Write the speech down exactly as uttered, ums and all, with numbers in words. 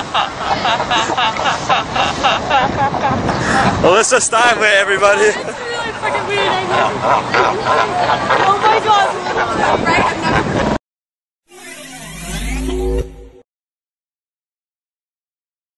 Alyssa Steinway, everybody. It's really freaking weird. I know. Oh my god.